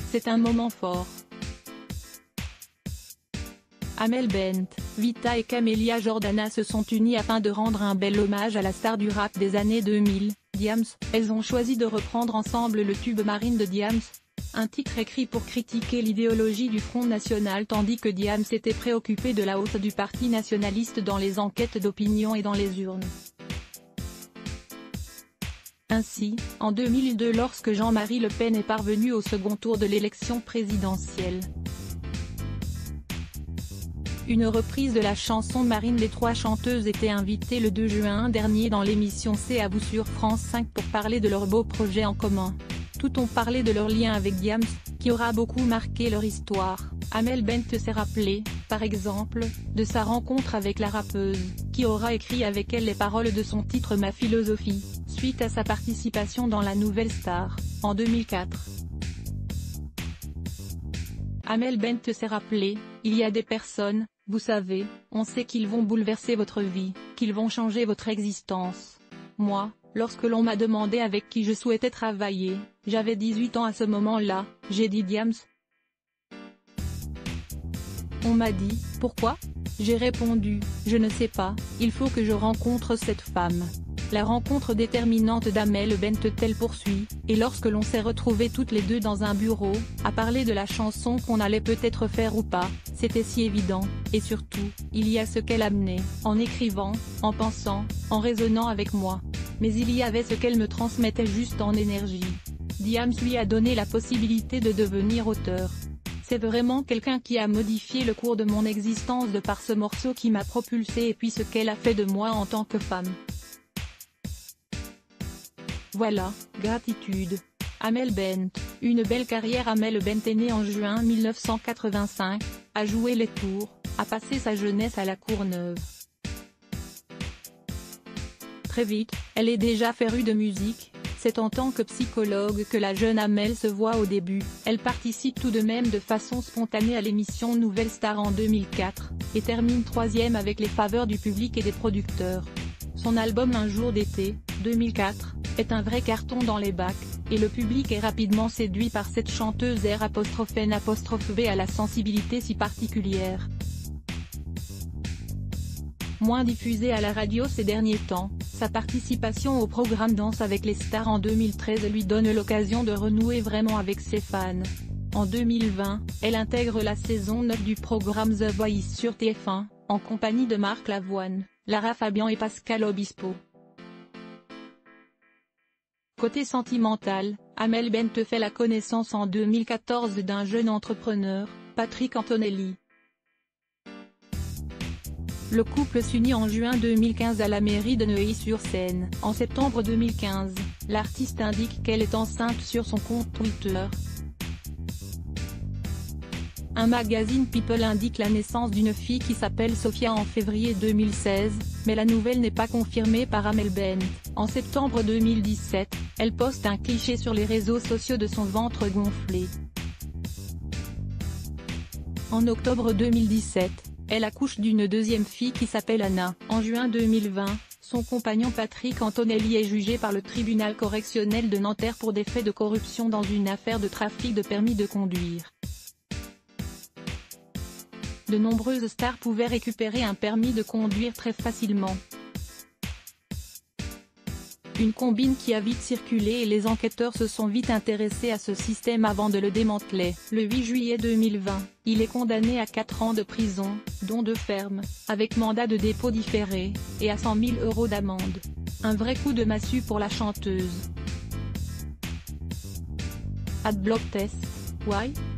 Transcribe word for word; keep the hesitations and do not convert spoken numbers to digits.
C'est un moment fort. Amel Bent, Vita et Camélia Jordana se sont unies afin de rendre un bel hommage à la star du rap des années deux mille, Diams. Elles ont choisi de reprendre ensemble le tube Marine de Diams. Un titre écrit pour critiquer l'idéologie du Front National tandis que Diams était préoccupé de la hausse du parti nationaliste dans les enquêtes d'opinion et dans les urnes. Ainsi, en deux mille deux lorsque Jean-Marie Le Pen est parvenu au second tour de l'élection présidentielle, une reprise de la chanson Marine. Les trois chanteuses étaient invitées le deux juin dernier dans l'émission C'est à vous sur France cinq pour parler de leur beau projet en commun. Toutes ont parlé de leur lien avec Diams, qui aura beaucoup marqué leur histoire. Amel Bent s'est rappelé, par exemple, de sa rencontre avec la rappeuse, qui aura écrit avec elle les paroles de son titre Ma philosophie, suite à sa participation dans La Nouvelle Star, en deux mille quatre. Amel Bent s'est rappelé, il y a des personnes, vous savez, on sait qu'ils vont bouleverser votre vie, qu'ils vont changer votre existence. Moi, lorsque l'on m'a demandé avec qui je souhaitais travailler, j'avais dix-huit ans à ce moment-là, j'ai dit Diams. On m'a dit, pourquoi? J'ai répondu, je ne sais pas, il faut que je rencontre cette femme. La rencontre déterminante d'Amel Bent telle poursuit, et lorsque l'on s'est retrouvés toutes les deux dans un bureau, à parler de la chanson qu'on allait peut-être faire ou pas, c'était si évident, et surtout, il y a ce qu'elle amenait, en écrivant, en pensant, en raisonnant avec moi. Mais il y avait ce qu'elle me transmettait juste en énergie. Diams lui a donné la possibilité de devenir auteur. C'est vraiment quelqu'un qui a modifié le cours de mon existence de par ce morceau qui m'a propulsé et puis ce qu'elle a fait de moi en tant que femme. Voilà, gratitude. Amel Bent, une belle carrière. Amel Bent est née en juin mille neuf cent quatre-vingt-cinq, a joué les tours, a passé sa jeunesse à la Courneuve. Très vite, elle est déjà férue de musique, c'est en tant que psychologue que la jeune Amel se voit au début. Elle participe tout de même de façon spontanée à l'émission Nouvelle Star en deux mille quatre, et termine troisième avec les faveurs du public et des producteurs. Son album Un jour d'été, deux mille quatre, est un vrai carton dans les bacs, et le public est rapidement séduit par cette chanteuse R'-N'-V à la sensibilité si particulière. Moins diffusée à la radio ces derniers temps, sa participation au programme Danse avec les stars en deux mille treize lui donne l'occasion de renouer vraiment avec ses fans. En deux mille vingt, elle intègre la saison neuf du programme The Voice sur T F un, en compagnie de Marc Lavoine, Lara Fabian et Pascal Obispo. Côté sentimental, Amel Bent fait la connaissance en deux mille quatorze d'un jeune entrepreneur, Patrick Antonelli. Le couple s'unit en juin deux mille quinze à la mairie de Neuilly-sur-Seine. En septembre deux mille quinze, l'artiste indique qu'elle est enceinte sur son compte Twitter. Un magazine People indique la naissance d'une fille qui s'appelle Sophia en février deux mille seize, mais la nouvelle n'est pas confirmée par Amel Bent. En septembre deux mille dix-sept, elle poste un cliché sur les réseaux sociaux de son ventre gonflé. En octobre deux mille dix-sept, elle accouche d'une deuxième fille qui s'appelle Anna. En juin deux mille vingt, son compagnon Patrick Antonelli est jugé par le tribunal correctionnel de Nanterre pour des faits de corruption dans une affaire de trafic de permis de conduire. De nombreuses stars pouvaient récupérer un permis de conduire très facilement. Une combine qui a vite circulé et les enquêteurs se sont vite intéressés à ce système avant de le démanteler. Le huit juillet deux mille vingt, il est condamné à quatre ans de prison, dont deux fermes, avec mandat de dépôt différé, et à cent mille euros d'amende. Un vrai coup de massue pour la chanteuse. Adblock Test, why?